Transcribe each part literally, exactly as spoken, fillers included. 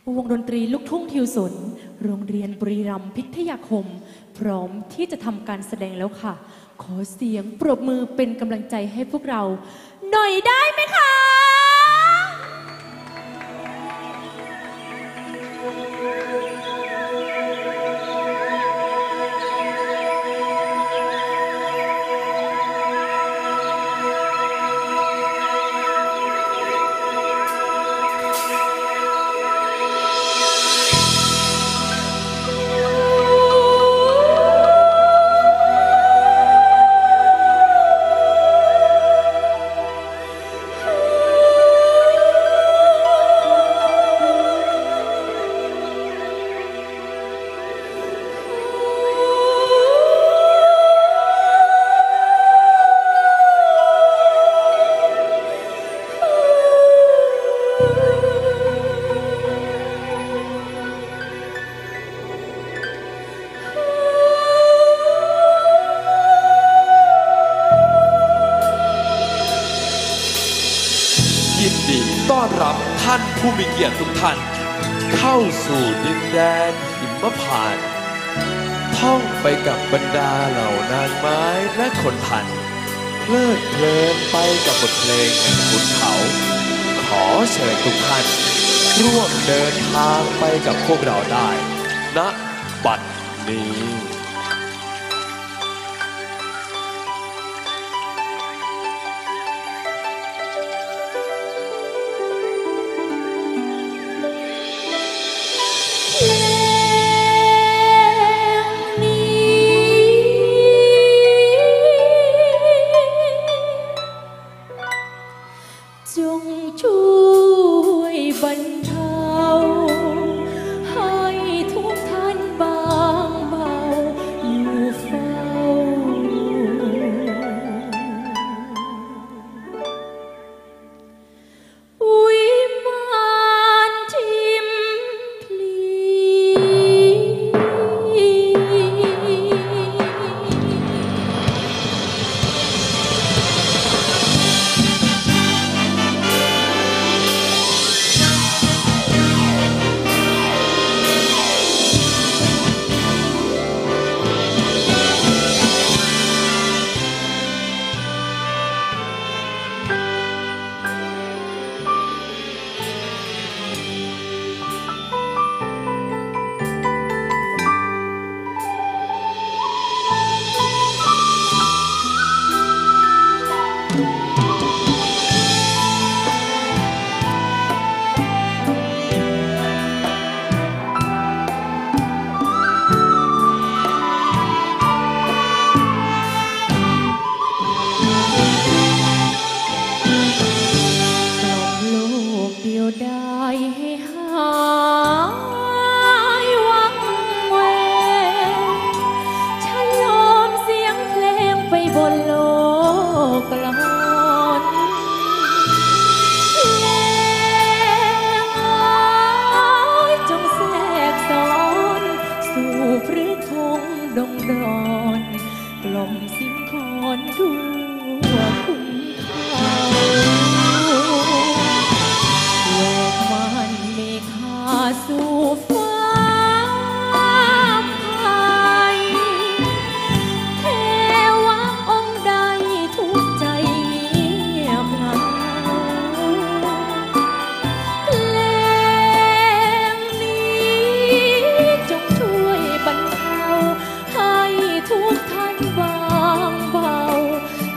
วงดนตรีลูกทุ่งทิวสนโรงเรียนบุรีรัมย์พิทยาคมพร้อมที่จะทำการแสดงแล้วค่ะขอเสียงปรบมือเป็นกำลังใจให้พวกเราหน่อยได้ไหมคะยินดีต้อนรับท่านผู้มีเกียรติทุกท่านเข้าสู่ดินแดนหิมพานต์ท่องไปกับบรรดาเหล่านางไม้และคนพันเพลิดเพลินไปกับบทเพลงแห่งขุนเขาขอเชิญทุกท่านร่วมเดินทางไปกับพวกเราได้ณบัดนี้จงช่วยบรรเทาให้ทุกท่านบางเบาอยู่เฝ้าวิมานทิมพลีได้ให้หายวังเวงฉันยอมเสียงเพลงไปบนโลกกลอนเพลงเอ๋ยจงแทรกซ้อนสู่พฤทงดงดอนกล่อมสิ้นคอนทั่วคุ้มเขาสู่ฟ้าไทยเทวะองค์ใดทุกใจเงียบเหงาเพลงนี้จงช่วยบรรเทาให้ทุกท่านบางเบา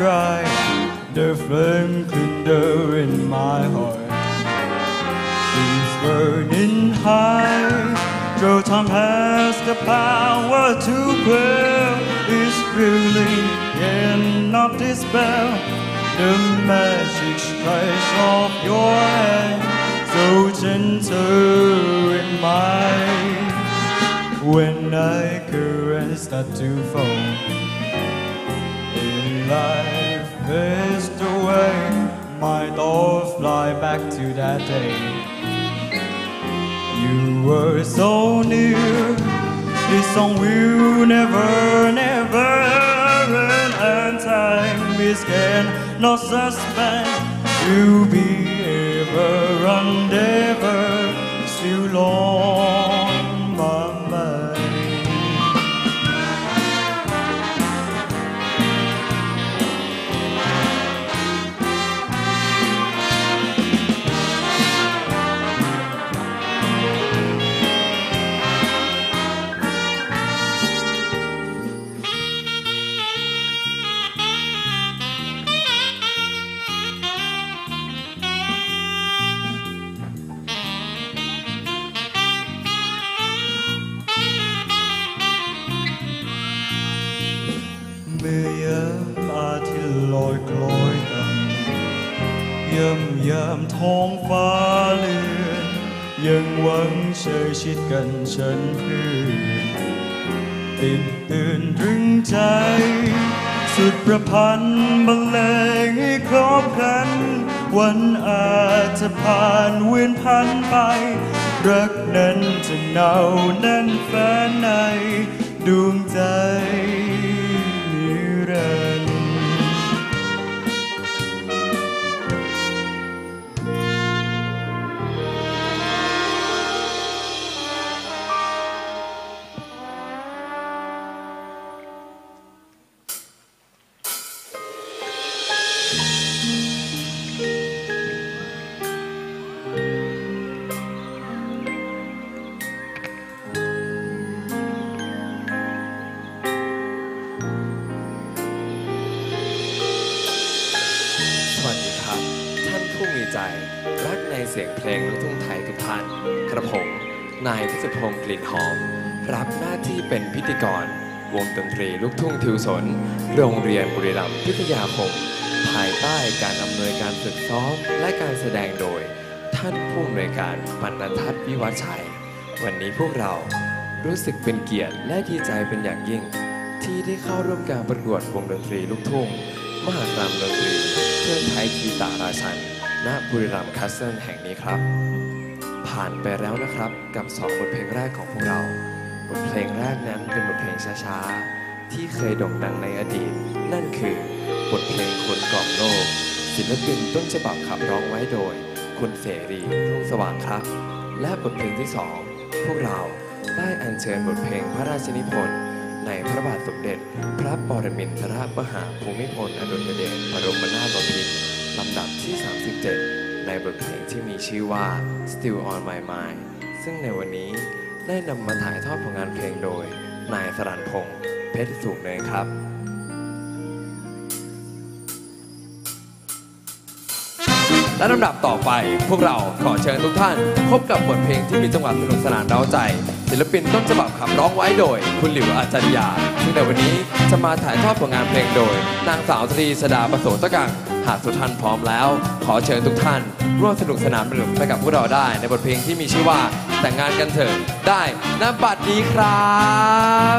dry, the flame kindle in my heart is burning high. Though time has the power to quell its feeling and not dispel the magic strikes of your hand, so gentle in mine. When I caress start to fall, in life fades away, my thoughts fly back to that day. You were so near, this song will never, never end, and time is cannot suspend. You'll be ever and ever, still on my mind. เมื่อยามอาทิตย์ลอยคล้อยต่ำย่ำยามท้องฟ้าเลือนยังหวังเชยชิดกันฉันเพื่อนติดตื่นตรึงใจสุดประพันธ์บรรเลงให้ครบครันวันอาจจะผ่านเวียนพันไปรักนั้นจะหนาวแน่นแฟ้นในดวงใจนิรันดร์รักในเสียงเพลงลูกทุ่งไทยทุกท่านกระผมนายพิสุทธิ์พงษ์กลิ่นหอมรับหน้าที่เป็นพิธีกรวงดนตรีลูกทุ่งทิวสนโรงเรียนบุรีรัมย์พิทยาคมภายใต้การอำนวยการฝึกซ้อมและการแสดงโดยท่านผู้อำนวยการปณทัศน์วิวัฒน์ชัยวันนี้พวกเรารู้สึกเป็นเกียรติและดีใจเป็นอย่างยิ่งที่ได้เข้าร่วมการประกวดวงดนตรีลูกทุ่งมหกรรมดนตรีเทิดไทยคีตาราชันณบุรีรัมย์แคสเซิลแห่งนี้ครับผ่านไปแล้วนะครับกับสองบทเพลงแรกของพวกเราบทเพลงแรกนั้นเป็นบทเพลงช้าๆที่เคยโด่งดังในอดีตนั่นคือบทเพลงคนกล่อมโลกศิลปินต้นฉบับขับร้องไว้โดยคุณเสรีรุ่งสว่างครับและบทเพลงที่สองพวกเราได้อัญเชิญบทเพลงพระราชนิพนธ์ในพระบาทสมเด็จพระปรมินทรมหาภูมิพลอดุลยเดชบรมนาถบพิตรลำดับที่สามสิบเจ็ดในบทเพลงที่มีชื่อว่า Still on My Mind ซึ่งในวันนี้ได้นำมาถ่ายทอดผลงานเพลงโดยนายสรัญพงษ์เพชรสุขเนยครับและลำดับต่อไปพวกเราขอเชิญทุกท่านพบกับบทเพลงที่มีจังหวะสนุกสนานเร้าใจศิลปินต้นฉบับขับร้องไว้โดยคุณหลิวอาจารยาซึ่งในวันนี้จะมาถ่ายทอดผลงานเพลงโดยนางสาวตรีสดาประโสตกังหากทุกท่านพร้อมแล้วขอเชิญทุกท่านร่วมสนุกสนานไปกับพวกเราได้ในบทเพลงที่มีชื่อว่าแต่งงานกันเถิดได้ณบัดนี้ครับ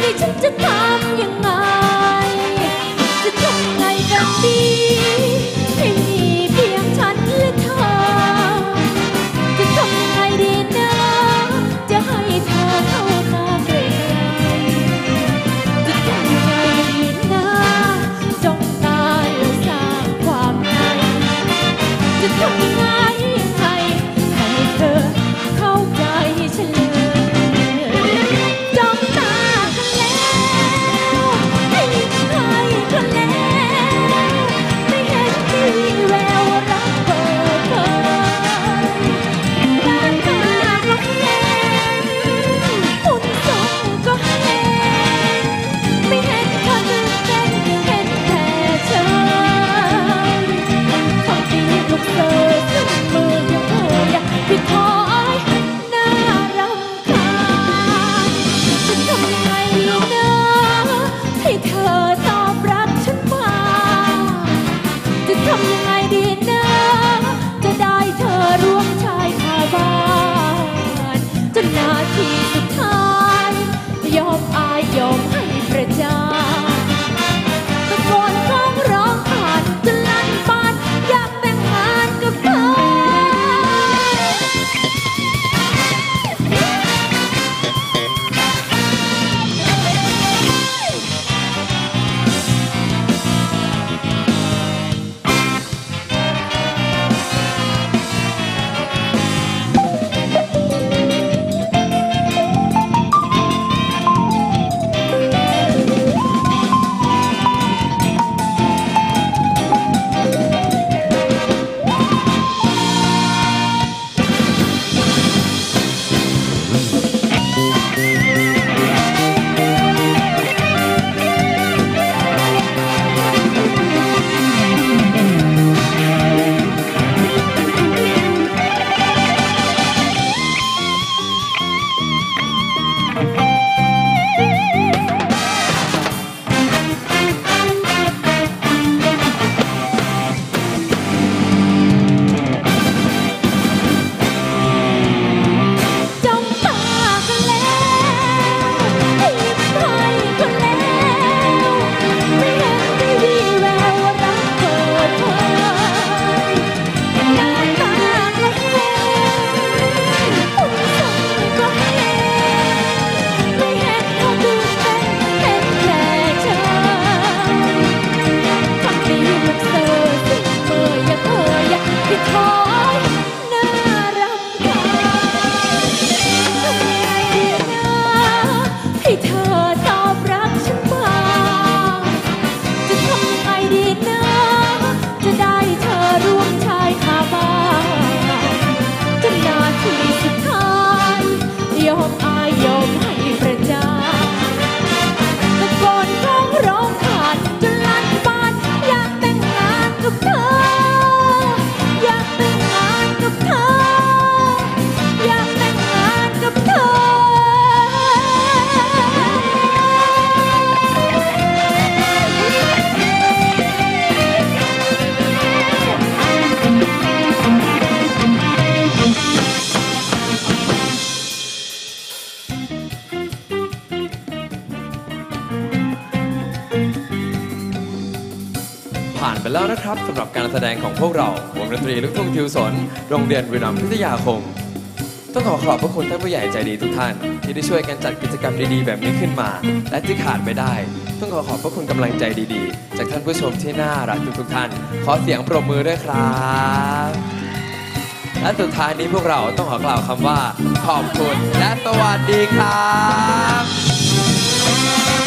นี่ฉันจะทำยังไงจะทำไงกันดีให้มีเพียงฉันและเธอจะทำไงดีนะจะให้เธอเข้ามาใกล้จะทำไงดีนะจ้องตาแล้วสร้างความในจะทำไงให้ให้เธอเข้าใจฉันเลยจ้องตากันแล้วให้ยิ้มให้กันแล้วไม่เห็นมีแววรักเปิดเผยหน้าตาก็เห็นหุ่นทรงก็เห็นไม่เห็นเธอตื่นเต้นเห็นแต่เธอทำดีลูกเสือซึ่งมือยังเธออยากพี่คอยน่ารำคาญจะทำไงนะให้เธอตอบรับฉันมาจะทำยังไงดีนะจะได้เธอร่วมชายคาบ้านจนนาทีสุดท้ายยอมอายยอมให้ประจานตะโกนร้องร้องผ่านจนลั่นบ้านอยากแต่งงานกับเธอผ่านไปแล้วนะครับสำหรับการแสดงของพวกเราวงดนตรีลูกทุ่งทิวสนโรงเรียนวีรัมย์พิทยาคมต้องขอขอบพระคุณท่านผู้ใหญ่ใจดีทุกท่านที่ได้ช่วยกันจัดกิจกรรมดีๆแบบนี้ขึ้นมาและที่ขาดไม่ได้ต้องขอขอบพระคุณกำลังใจดีๆจากท่านผู้ชมที่น่ารักทุกๆท่านขอเสียงปรบมือด้วยครับและสุดท้ายนี้พวกเราต้องขอกล่าวคำว่าขอบคุณและสวัสดีครับ